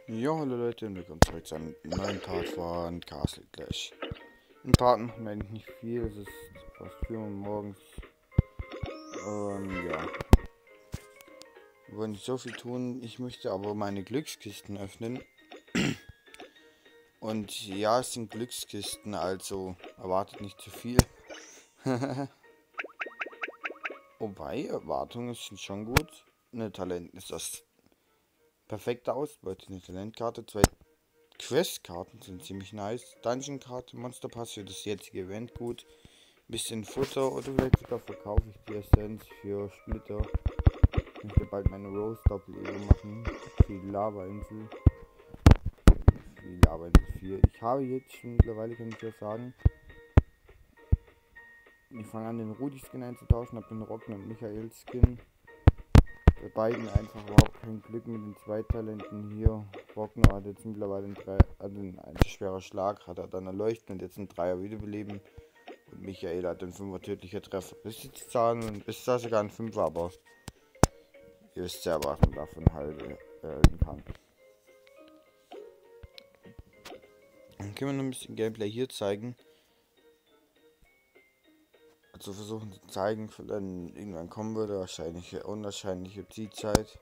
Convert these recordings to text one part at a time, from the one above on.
Ja, hallo Leute und willkommen zurück zu einem neuen Part von Castle Clash. Im Part machen wir eigentlich nicht viel, es ist fast 4 Uhr morgens. Ja, wir wollen nicht so viel tun, ich möchte aber meine Glückskisten öffnen. Und ja, es sind Glückskisten, also erwartet nicht zu viel. Wobei, Erwartungen sind schon gut. Eine Talent ist das perfekte Ausbeute, eine Talentkarte, 2 Questkarten sind ziemlich nice. Dungeon-Karte, Monsterpass für das jetzige Event gut. Bisschen Futter oder vielleicht sogar verkaufe ich die Essenz für Splitter. Ich möchte bald meine Rose Doppel-Evo machen. Für die Lava-Insel. Für die Lava-Insel 4. Ich habe jetzt schon mittlerweile, kann ich ja sagen, ich fange an den Rudi-Skin einzutauschen, habe den Rocken und Michael-Skin. Bei beiden einfach überhaupt kein Glück mit den 2 Talenten hier. Rocken hat jetzt mittlerweile ein schwerer Schlag, hat er dann erleuchten und jetzt ein 3er Wiederbeleben. Und Michael hat den 5er tödlicher Treffer bis jetzt zahlen und ist da sogar ein 5er, aber ihr wisst ja, was man davon halten kann. Dann können wir noch ein bisschen Gameplay hier zeigen. Also versuchen zu zeigen, wenn irgendwann kommen würde, wahrscheinlich unwahrscheinliche Zielzeit.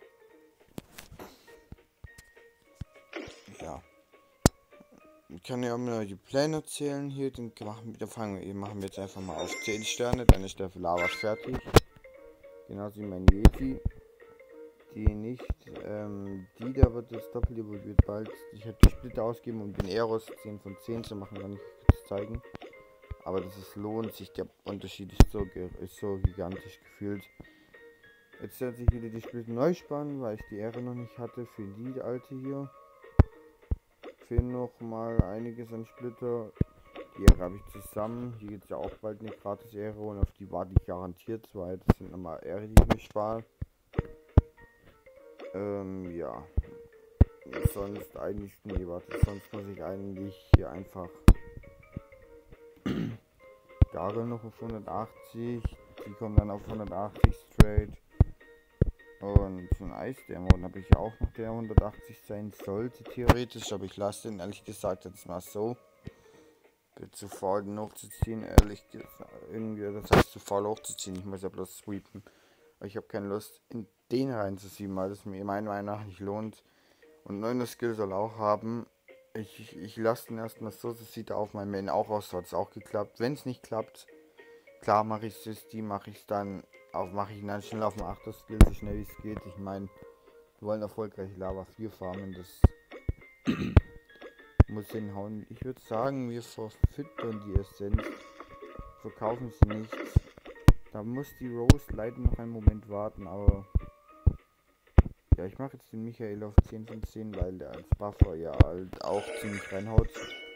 Ja. Ich kann ja auch mal die Pläne erzählen hier, machen wir jetzt einfach mal auf 10 Sterne, dann ist der Lava fertig. Genauso wie mein Yeti. Die nicht, da wird das Doppel-Evoluiert bald. Ich hätte die Splitter ausgeben, um den Eros 10 von 10 zu machen, kann ich kurz zeigen. Aber lohnt sich, der Unterschied ist so gigantisch gefühlt. Jetzt werde ich wieder die Splitter neu sparen, weil ich die Ehre noch nicht hatte für die alte hier. Fehlen noch mal einiges an Splitter. Die Ehre habe ich zusammen. Hier gibt es ja auch bald eine gratis Ehre und auf die warte ich garantiert, weil das sind nochmal Ehre, die ich mir spare. Ja. Sonst eigentlich, nee, warte, sonst muss ich eigentlich hier einfach Gargle noch auf 180, die kommen dann auf 180 straight und so ein Eisdämon habe ich auch noch, der 180 sein sollte theoretisch, aber ich lasse den ehrlich gesagt jetzt mal so. Bin zu faul den hochzuziehen, ehrlich gesagt, irgendwie, das heißt zu faul hochzuziehen, ich muss ja bloß sweepen, aber ich habe keine Lust in den reinzuziehen, weil das mir meiner Meinung nach nicht lohnt. Und 9er Skill soll auch haben. Ich lasse den erstmal so, das sieht auf meinem Main auch aus, so hat es auch geklappt. Wenn es nicht klappt, klar mache ich es, mache ich dann schnell auf dem 8er Skill, so schnell wie es geht. Ich meine, wir wollen erfolgreich Lava 4 farmen, das muss hinhauen. Ich würde sagen, wir verfüttern die Essenz, verkaufen sie nicht. Da muss die Rose leider noch einen Moment warten, aber ja, ich mache jetzt den Michael auf 10 von 10, weil der als Buffer ja halt auch ziemlich reinhaut.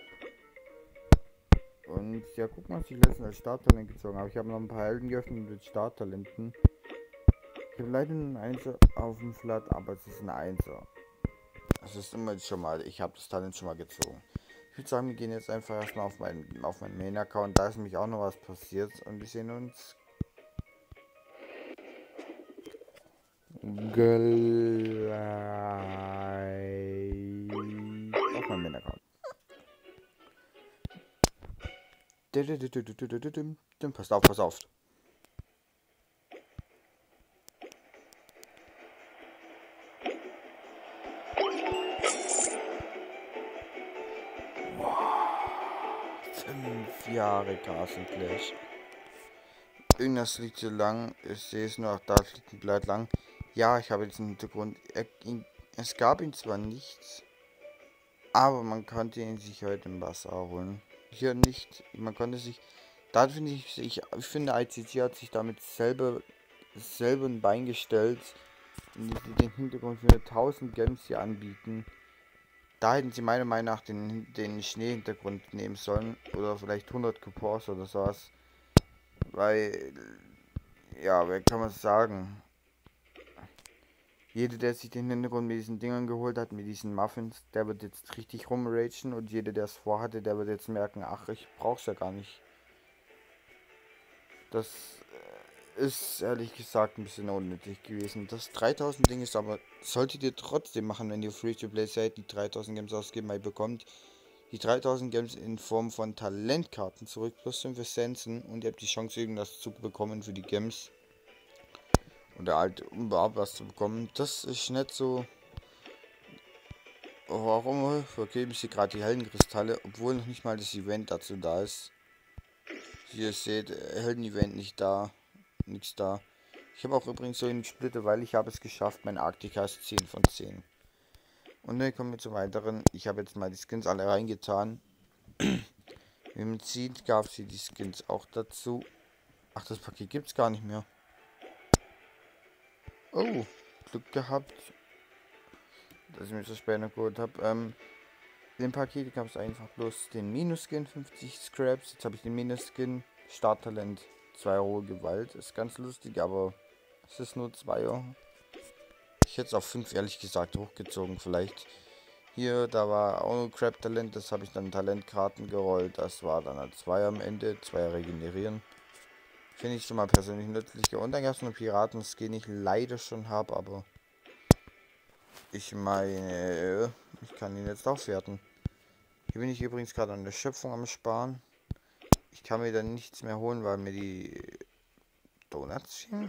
Und ja, guck mal, was ich letztens als Starttalent gezogen habe. Ich habe noch ein paar Helden geöffnet mit Starttalenten. Ich habe leider einen 1er auf dem Flat, aber es ist ein 1er. Das ist immer schon mal, ich habe das Talent schon mal gezogen. Ich würde sagen, wir gehen jetzt einfach erstmal auf meinen Main-Account. Da ist nämlich auch noch was passiert. Und wir sehen uns gleich auf meinem Main-Account. Passt auf, pass auf. Wow. 5 Jahre Castle Clash. Irgendwas liegt so lang. Ich sehe es nur, da liegt ein Blatt lang. Ja, ich habe jetzt einen Hintergrund. Es gab ihn zwar nichts, aber man konnte ihn sich heute im Wasser holen. Hier nicht. Man konnte sich. Da finde ich finde, ICC hat sich damit selber ein Bein gestellt, indem sie den Hintergrund für 1000 Gems hier anbieten. Da hätten sie meiner Meinung nach den Schneehintergrund nehmen sollen. Oder vielleicht 100 Coupons oder sowas. Weil, ja, wer kann man sagen? Jeder, der sich den Hintergrund mit diesen Dingern geholt hat, mit diesen Muffins, der wird jetzt richtig rumragen. Und jeder, der es vorhatte, der wird jetzt merken, ach, ich brauch's ja gar nicht. Das ist ehrlich gesagt ein bisschen unnötig gewesen. Das 3000 Ding ist aber, solltet ihr trotzdem machen, wenn ihr Free-to-Play seid, die 3000 Games ausgeben, weil ihr bekommt die 3000 Games in Form von Talentkarten zurück, plus 5 Essenzen und ihr habt die Chance, irgendwas zu bekommen für die Games. Oder halt, um überhaupt was zu bekommen. Das ist nicht so. Warum vergeben sie gerade die Heldenkristalle, obwohl noch nicht mal das Event dazu da ist. Wie ihr seht, Helden-Event nicht da. Nichts da. Ich habe auch übrigens so einen Splitter, weil ich habe es geschafft. Mein Arktika ist 10 von 10. Und dann kommen wir zum weiteren. Ich habe jetzt mal die Skins alle reingetan. Wie man sieht, gab es hier die Skins auch dazu. Ach, das Paket gibt es gar nicht mehr. Oh, Glück gehabt, dass ich mir so später geholt habe. In dem Paket gab es einfach bloß den Minus-Skin, 50 Scraps. Jetzt habe ich den Minus-Skin, Starttalent, 2 rohe Gewalt. Ist ganz lustig, aber es ist nur 2 Euro. Ich hätte es auf 5 ehrlich gesagt hochgezogen vielleicht. Hier, da war auch noch Crab-Talent, das habe ich dann Talentkarten gerollt. Das war dann halt 2 am Ende, 2 regenerieren. Finde ich schon mal persönlich nützlicher. Und dann gab es noch Piraten-Skin, ich leider schon habe, aber ich meine, ich kann ihn jetzt aufwerten. Hier bin ich übrigens gerade an der Schöpfung am Sparen. Ich kann mir dann nichts mehr holen, weil mir die Donuts fehlen.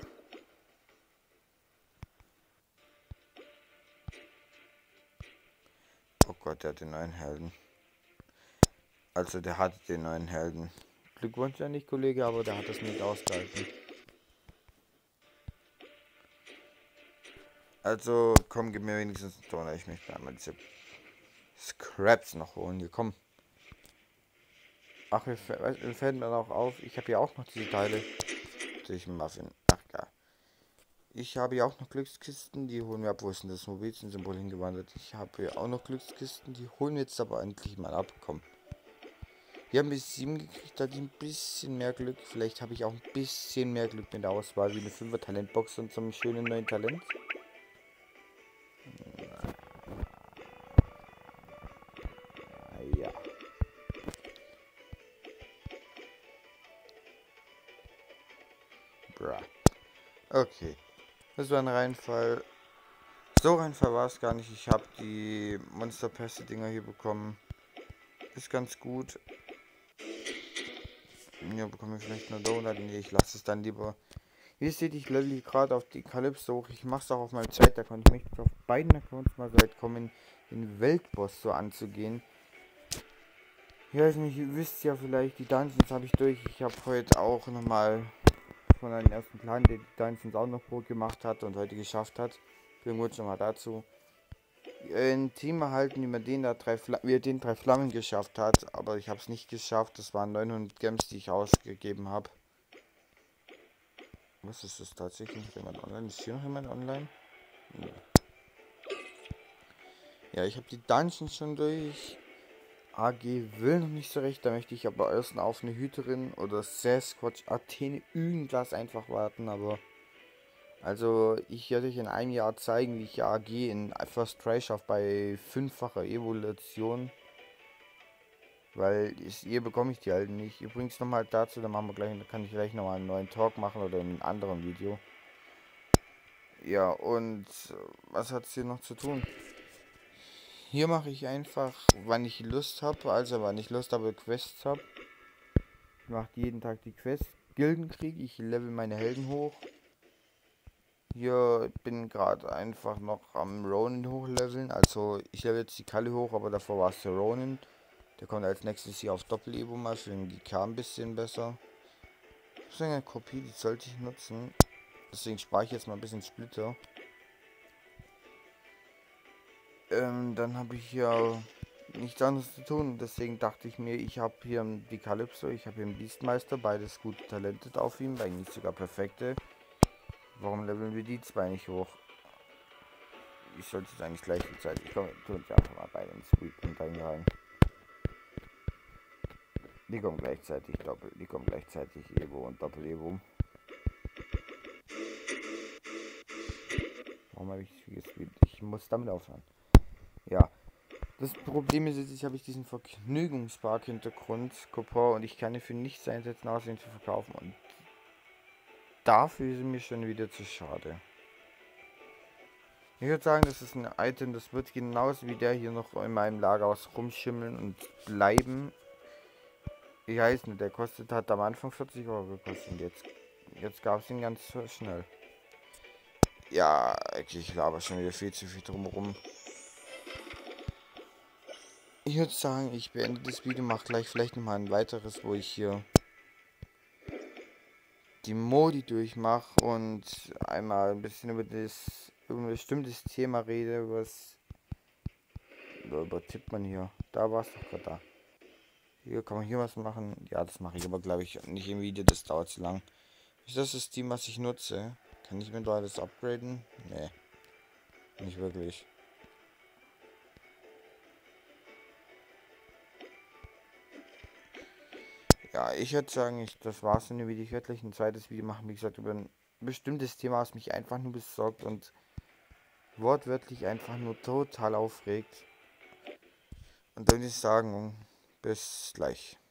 Oh Gott, der hat den neuen Helden. Also der hat den neuen Helden. Glückwunsch an dich, Kollege, aber der hat das nicht ausgehalten. Also komm, gib mir wenigstens einen Donut. Ich möchte einmal diese Scraps noch holen. Hier, komm. Ach, mir fällt mir auch auf, ich habe ja auch noch diese Teile. Durch Muffin. Ach ja. Ich habe ja auch noch Glückskisten, die holen wir ab. Wo ist denn das Mobilsymbol hingewandert? Ich habe ja auch noch Glückskisten, die holen wir jetzt aber endlich mal ab. Komm. Wir haben bis 7 gekriegt, da hat ein bisschen mehr Glück. Vielleicht habe ich auch ein bisschen mehr Glück mit der Auswahl, wie eine 5er Talentbox und so einem schönen neuen Talent. Ja. Bra. Okay. Das war ein Reinfall. So Reinfall war es gar nicht. Ich habe die Monsterpässe-Dinger hier bekommen. Ist ganz gut. Ja, bekomme ich vielleicht eine Donut? Nee, ich lasse es dann lieber. Hier seht ich level gerade auf die Calypso hoch. Ich mache es auch auf meinem zweiten Account. Ich möchte auf beiden Accounts mal so weit kommen, den Weltboss so anzugehen. Ich weiß nicht, ihr wisst ja vielleicht, die Dungeons habe ich durch. Ich habe heute auch nochmal von einem ersten Plan, der die Dungeons auch noch Brot gemacht hat und heute geschafft hat. Glückwunsch nochmal dazu. Ein Team erhalten, wie man den da wie er den 3 Flammen geschafft hat, aber ich habe es nicht geschafft. Das waren 900 Gems, die ich ausgegeben habe. Was ist das tatsächlich? Noch jemand online? Ist hier noch jemand online? Nee. Ja, ich habe die Dungeons schon durch. AG will noch nicht so recht, da möchte ich aber erst auf eine Hüterin oder Sasquatch Athene irgendwas einfach warten, aber also ich werde euch in einem Jahr zeigen, wie ich AG in First Try schaffe bei 5-facher Evolution, weil hier bekomme ich die halt nicht. Übrigens nochmal dazu, dann machen wir gleich, dann kann ich gleich nochmal einen neuen Talk machen oder in einem anderen Video. Ja, und was hat es hier noch zu tun? Hier mache ich einfach, wann ich Lust habe, also wann ich Lust habe, Quests habe. Ich mache jeden Tag die Quests. Gildenkrieg, ich level meine Helden hoch. Hier bin gerade einfach noch am Ronin hochleveln. Also ich level jetzt die Kalle hoch, aber davor war es der Ronin. Der kommt als nächstes hier auf Doppel-Evo mal für den GK ein bisschen besser. Das ist eine Kopie, die sollte ich nutzen. Deswegen spare ich jetzt mal ein bisschen Splitter. Dann habe ich hier nichts anderes zu tun. Deswegen dachte ich mir, ich habe hier die Calypso, ich habe hier einen Beastmeister, beides gut talented auf ihm, eigentlich sogar perfekte. Warum leveln wir die zwei nicht hoch? Ich sollte es eigentlich gleichzeitig. Ich komme, tun sie einfach mal beide ins Sweep und dann rein. Die kommen gleichzeitig doppelt, die kommen gleichzeitig Evo und Doppel-Evo. Warum habe ich gesweept? Ich muss damit aufhören. Ja. Das Problem ist jetzt, ich habe diesen Vergnügungspark-Hintergrund, Coupon, und ich kann ihn für nichts einsetzen, außer ihn zu verkaufen. Und dafür ist mir schon wieder zu schade. Ich würde sagen, das ist ein Item, das wird genauso wie der hier noch in meinem Lagerhaus rumschimmeln und bleiben. Ich weiß nicht, der hat am Anfang 40 Euro gekostet und jetzt gab es ihn ganz schnell. Ja, ich laber schon wieder viel zu viel drumherum. Ich würde sagen, ich beende das Video, mache gleich vielleicht nochmal ein weiteres, wo ich hier die Modi durchmache und einmal ein bisschen über ein bestimmtes Thema rede, übertippt man hier. Da war es doch gerade da. Hier kann man hier was machen. Ja, das mache ich aber glaube ich nicht im Video, das dauert zu lang. Ist das System, was ich nutze? Kann ich mir da alles upgraden? Nee, nicht wirklich. Ja, ich würde sagen, das war's in dem Video. Ich werde gleich ein zweites Video machen, wie gesagt, über ein bestimmtes Thema, was mich einfach nur besorgt und wortwörtlich einfach nur total aufregt. Und dann würde ich sagen, bis gleich.